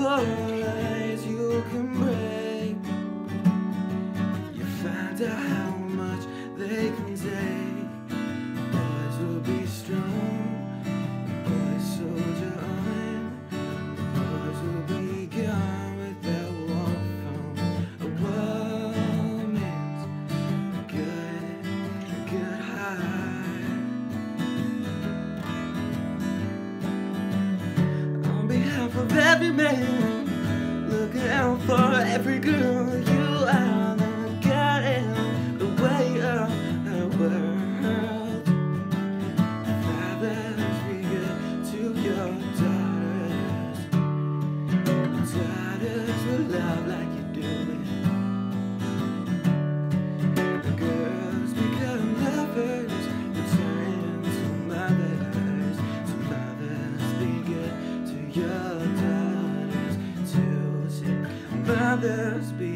boys you can break. You find out how much they can take. Boys will be strong, boys soldier on. Boys will be gone without war from a woman's good heart. On behalf of every man, looking out for every girl, you are the God in the way of the world. Fathers, be good to your daughters. Daughters will love like you do it. The girls become lovers, return to mothers. So mothers, be good to your daughters too. Mothers, be